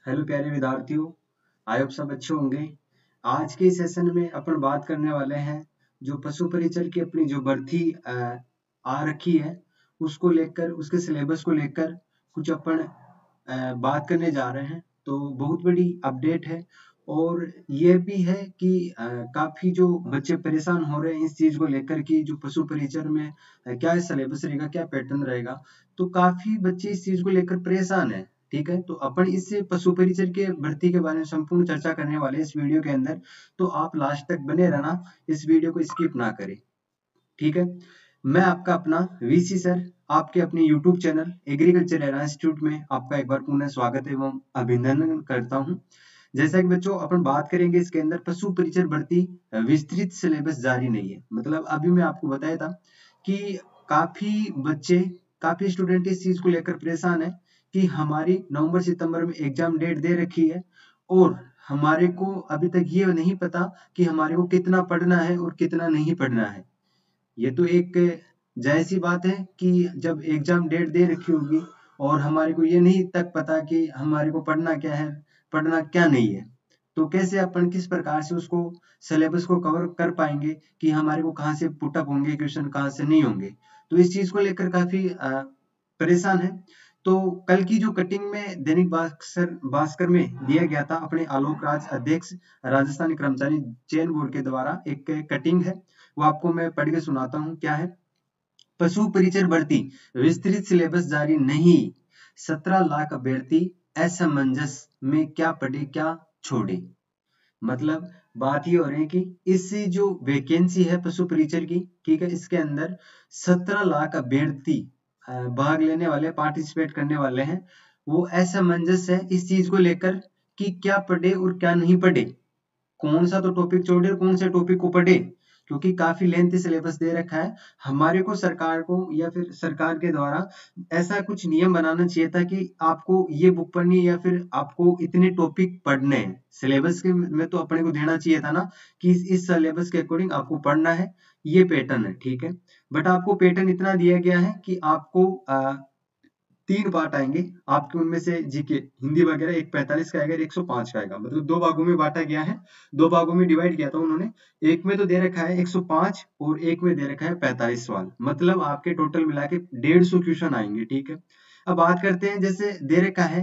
Hello प्यारे विद्यार्थियों, I hope सब अच्छे होंगे। आज के सेशन में अपन बात करने वाले हैं जो पशु परिचर की अपनी जो भर्ती आ रखी है उसको लेकर, उसके सिलेबस को लेकर कुछ अपन बात करने जा रहे हैं। तो बहुत बड़ी अपडेट है और ये भी है कि काफी जो बच्चे परेशान हो रहे हैं इस चीज को लेकर कि जो पशु परिचर में क्या सिलेबस रहेगा, क्या पैटर्न रहेगा। तो काफी बच्चे इस चीज को लेकर परेशान है। ठीक है, तो अपन इस पशु परिचर के भर्ती के बारे में संपूर्ण चर्चा करने वाले हैं इस वीडियो के अंदर। तो आप लास्ट तक बने रहना, इस वीडियो को स्किप ना करें। ठीक है, मैं आपका अपना वीसी सर, आपके अपने YouTube channel agriculture era institute में आपका एक बार पुनः स्वागत एवं अभिनंदन करता हूं। जैसा कि बच्चों अपन बात करेंगे इसके अंदर पशु परिचर भर्ती विस्तृत सिलेबस जारी नहीं है। मतलब अभी मैं आपको बताया था कि काफी बच्चे, काफी स्टूडेंट इस चीज को लेकर परेशान है कि हमारी नवंबर सितंबर में एग्जाम डेट दे रखी है और हमारे को अभी तक ये नहीं पता कि हमारे को कितना पढ़ना है और कितना नहीं पढ़ना है। ये तो एक जाहिर सी बात है कि जब एग्जाम डेट दे रखी होगी और हमारे को ये नहीं तक पता कि हमारे को पढ़ना क्या है, पढ़ना क्या नहीं है, तो कैसे अपन किस प्रकार से उसको सिलेबस को कवर कर पाएंगे कि हमारे को कहाँ से पुटअप होंगे क्वेश्चन, कहाँ से नहीं होंगे। तो इस चीज को लेकर काफी परेशान है। तो कल की जो कटिंग में दैनिक भास्कर में दिया गया था अपने आलोक राज अध्यक्ष राजस्थानी कर्मचारी चयन बोर्ड के द्वारा एक कटिंग है, वो आपको मैं पढ़ के सुनाता हूँ। क्या है? पशु परिचर भर्ती विस्तृत सिलेबस जारी नहीं, 17 लाख अभ्यर्थी असमंजस में, क्या पढ़े क्या छोड़े। मतलब बात ये हो रही है कि इस जो वैकेंसी है पशु परिचर की, ठीक है, इसके अंदर 17 लाख अभ्यर्थी भाग लेने वाले, पार्टिसिपेट करने वाले हैं। वो असमंजस है इस चीज को लेकर कि क्या पढ़े और क्या नहीं पढ़े, कौन सा तो टॉपिक छोड़े और कौन से टॉपिक को पढ़े, क्योंकि काफी लेंथी सिलेबस दे रखा है। हमारे को सरकार को या फिर सरकार के द्वारा ऐसा कुछ नियम बनाना चाहिए था कि आपको ये बुक पढ़नी है या फिर आपको इतने टॉपिक पढ़ने हैं। सिलेबस के में तो अपने को देना चाहिए था ना कि इस सिलेबस के अकॉर्डिंग आपको पढ़ना है, ये पैटर्न है। ठीक है, बट आपको पैटर्न इतना दिया गया है कि आपको 3 पार्ट आएंगे आपके, उनमें से जीके हिंदी वगैरह एक 45 का आएगा, 105 का आएगा। मतलब 2 भागों में बांटा गया है, 2 भागों में डिवाइड किया था उन्होंने। एक में तो दे रखा है 105 और एक में दे रखा है 45 सवाल। मतलब आपके टोटल मिला के 150 क्वेश्चन आएंगे। ठीक है, अब बात करते हैं, जैसे दे रखा है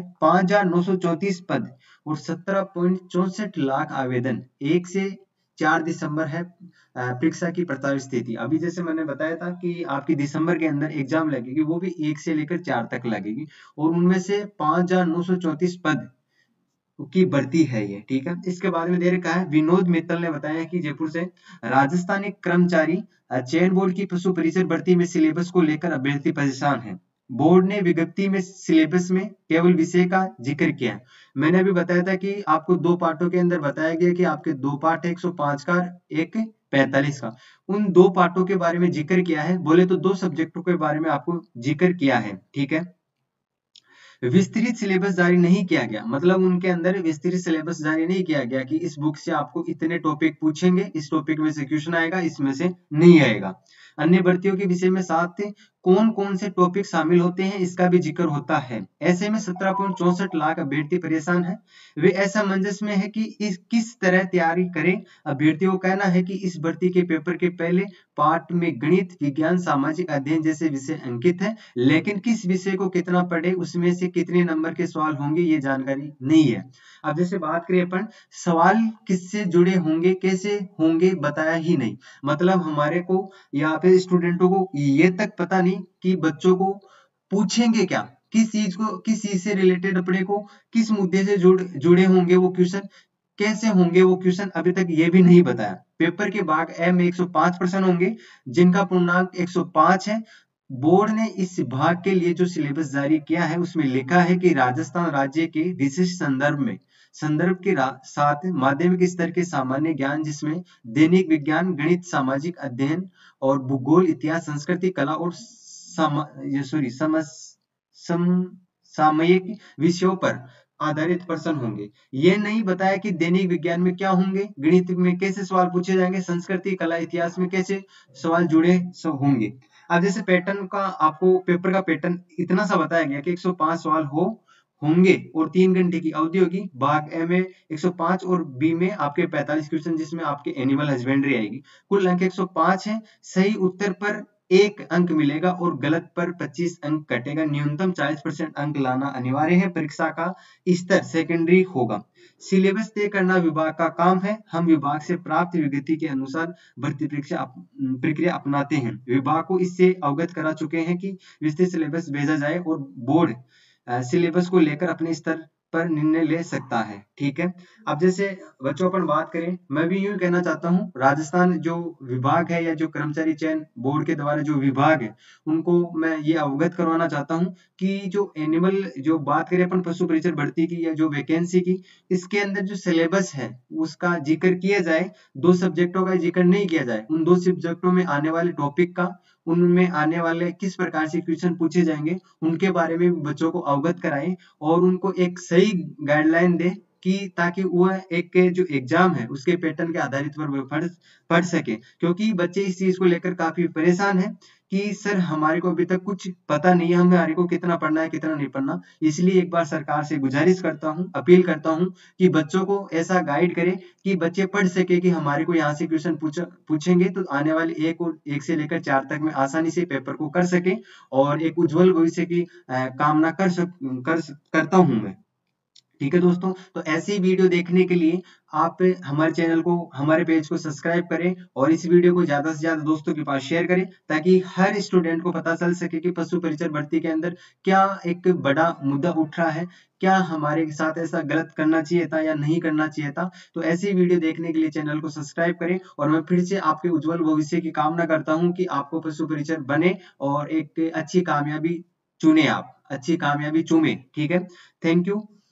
5,934 पद और 17.64 लाख आवेदन। 1 से 4 दिसंबर है परीक्षा की प्रस्तावित तिथि। अभी जैसे मैंने बताया था कि आपकी दिसंबर के अंदर एग्जाम लगेगी, वो भी 1 से लेकर 4 तक लगेगी और उनमें से 5,934 पद की भर्ती है ये। ठीक है, इसके बाद में दे रखा है, विनोद मित्तल ने बताया कि जयपुर से राजस्थानी कर्मचारी चयन बोर्ड की पशु परिचर भर्ती में सिलेबस को लेकर अभ्यर्थी परेशान है। बोर्ड ने विज्ञप्ति में सिलेबस में केवल विषय का जिक्र किया है। मैंने अभी बताया था कि आपको 2 पार्टों के अंदर बताया गया कि आपके 2 पार्ट है, 105 का, एक 45 का। उन 2 पार्टों के बारे में जिक्र किया है, बोले तो 2 सब्जेक्टों के बारे में आपको जिक्र किया है। ठीक है, विस्तृत सिलेबस जारी नहीं किया गया, मतलब उनके अंदर विस्तृत सिलेबस जारी नहीं किया गया कि इस बुक से आपको इतने टॉपिक पूछेंगे, इस टॉपिक में से क्वेश्चन आएगा, इसमें से नहीं आएगा। अन्य भर्तियों के विषय में साथ कौन कौन से टॉपिक शामिल होते हैं इसका भी जिक्र होता है। ऐसे में 17.64 लाख अभ्यर्थी परेशान है। वे असमंजस में है कि इस किस तरह तैयारी करें। अभ्यर्थियों का कहना है कि इस भर्ती के पेपर के पहले पार्ट में गणित, विज्ञान, सामाजिक अध्ययन जैसे विषय अंकित है, लेकिन किस विषय को कितना पढ़े, उसमें से कितने नंबर के सवाल होंगे, ये जानकारी नहीं है। अब जैसे बात करें अपन, सवाल किससे जुड़े होंगे, कैसे होंगे, बताया ही नहीं। मतलब हमारे को यहाँ पे स्टूडेंटों को ये तक पता नहीं कि बच्चों को पूछेंगे क्या, किस चीज को, किस चीज से रिलेटेड अपने को किस मुद्दे से जुड़े होंगे वो क्वेश्चन, कैसे होंगे वो क्वेश्चन, अभी तक ये भी नहीं बताया। पेपर के भाग ए में 105 प्रश्न होंगे जिनका पूर्णांक 105 है। बोर्ड ने इस भाग के लिए जो सिलेबस जारी किया है उसमें लिखा है कि राजस्थान राज्य के विशिष्ट संदर्भ में, संदर्भ के साथ माध्यमिक स्तर के सामान्य ज्ञान जिसमें दैनिक विज्ञान, गणित, सामाजिक अध्ययन और भूगोल, इतिहास, संस्कृति, कला और सामयिक विषयों पर आधारित प्रश्न होंगे। ये नहीं बताया कि दैनिक विज्ञान में क्या होंगे, गणित में कैसे सवाल पूछे जाएंगे, संस्कृति, कला, इतिहास में कैसे सवाल जुड़े होंगे। अब जैसे पैटर्न का आपको पेपर का पैटर्न इतना सा बताया गया कि 105 सवाल होंगे और 3 घंटे की अवधि होगी। भाग ए में 105 और बी में आपके 45 क्वेश्चन जिसमें आपके एनिमल हस्बेंड्री आएगी। कुल अंक 105 है। सही उत्तर पर 1 अंक मिलेगा और गलत पर 25 अंक कटेगा। न्यूनतम 40% अंक लाना अनिवार्य है। परीक्षा का स्तर सेकेंडरी होगा। सिलेबस तय करना विभाग का काम है। हम विभाग से प्राप्त विज्ञप्ति के अनुसार भर्ती प्रक्रिया अपनाते हैं। विभाग को इससे अवगत करा चुके हैं कि विस्तृत सिलेबस भेजा जाए और बोर्ड सिलेबस को लेकर अपने स्तर पर निर्णय ले सकता है। ठीक है, अब जैसे बच्चों अपन बात करें, मैं भी यूं कहना चाहता हूं, राजस्थान जो विभाग है या जो कर्मचारी चयन बोर्ड के द्वारा जो विभाग है उनको मैं ये अवगत करवाना चाहता हूं कि जो एनिमल जो बात करें अपन पशु परिचर भर्ती की या जो वैकेंसी की, इसके अंदर जो सिलेबस है उसका जिक्र किया जाए, 2 सब्जेक्टों का जिक्र नहीं किया जाए। उन 2 सब्जेक्टों में आने वाले टॉपिक का, उनमें आने वाले किस प्रकार से क्वेश्चन पूछे जाएंगे उनके बारे में बच्चों को अवगत कराएं और उनको एक सही गाइडलाइन दे कि ताकि वह एक जो एग्जाम है उसके पैटर्न के आधारित पर पढ़ सके। क्योंकि बच्चे इस चीज को लेकर काफी परेशान है कि सर हमारे को अभी तक कुछ पता नहीं है, हमारे को कितना पढ़ना है कितना नहीं पढ़ना। इसलिए एक बार सरकार से गुजारिश करता हूँ, अपील करता हूँ कि बच्चों को ऐसा गाइड करे कि बच्चे पढ़ सके कि हमारे को यहाँ से क्वेश्चन पूछेंगे तो आने वाले 1 से लेकर 4 तक में आसानी से पेपर को कर सके और एक उज्जवल भविष्य की कामना करता हूँ मैं। ठीक है दोस्तों, तो ऐसी वीडियो देखने के लिए आप हमारे चैनल को, हमारे पेज को सब्सक्राइब करें और इस वीडियो को ज्यादा से ज्यादा दोस्तों के पास शेयर करें ताकि हर स्टूडेंट को पता चल सके कि पशु परिचर भर्ती के अंदर क्या एक बड़ा मुद्दा उठ रहा है, क्या हमारे साथ ऐसा गलत करना चाहिए था या नहीं करना चाहिए था। तो ऐसी वीडियो देखने के लिए चैनल को सब्सक्राइब करें और मैं फिर से आपके उज्जवल भविष्य की कामना करता हूं कि आपको पशु परिचर बने और एक अच्छी कामयाबी चुने, आप अच्छी कामयाबी चुने। ठीक है, थैंक यू।